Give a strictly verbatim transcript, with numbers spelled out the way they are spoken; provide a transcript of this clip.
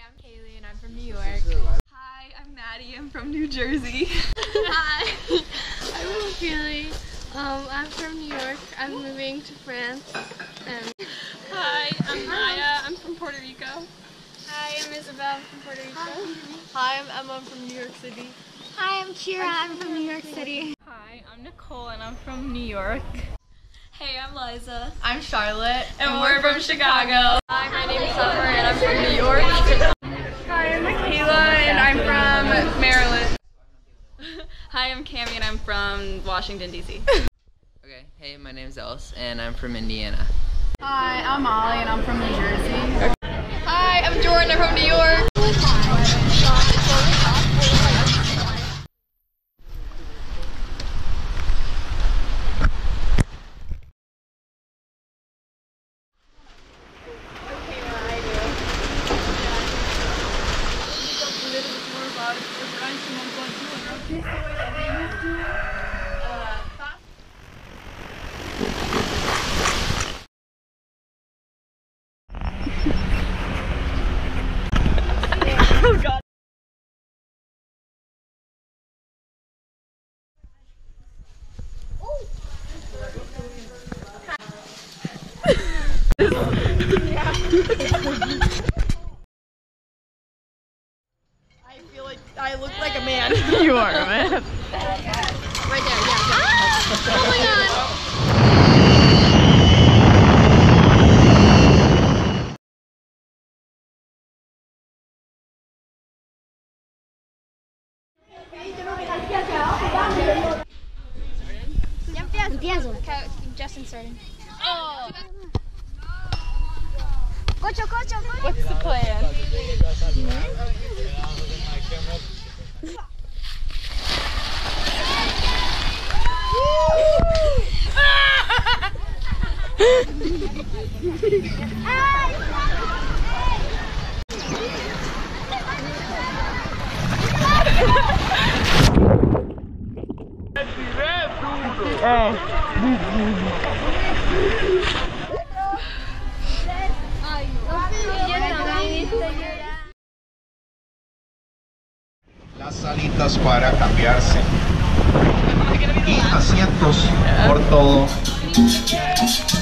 I'm Kaylee and I'm from New York. Hi, I'm Maddie. I'm from New Jersey. Hi, I'm Keely. Um, I'm from New York. I'm moving to France. And Hi, I'm Maya. I'm from Puerto Rico. hi, I'm Isabel. I'm from Puerto Rico. Hi, I'm Emma. I'm from New York City. Hi, I'm Kira. I'm from New York City. Hi, I'm Nicole and I'm from New York. Hey, I'm Liza. I'm Charlotte. And, and we're, we're from Chicago. Hi, my name is Summer and I'm from New York. Hi, I'm Michaela and I'm from Maryland. Hi, I'm Cami and I'm from Washington, D C Okay, hey, my name's Els and I'm from Indiana. Hi, I'm Molly and I'm from New Jersey. Hi, I'm Jordan. I'm from New York. Oh God. I feel like I look like a man. You are a man. Right there, yeah. Oh my god! Empiezo. Justin starting. Oh. Cocho, cocho, cocho. What's the plan? Las salitas para cambiarse y asientos por todo.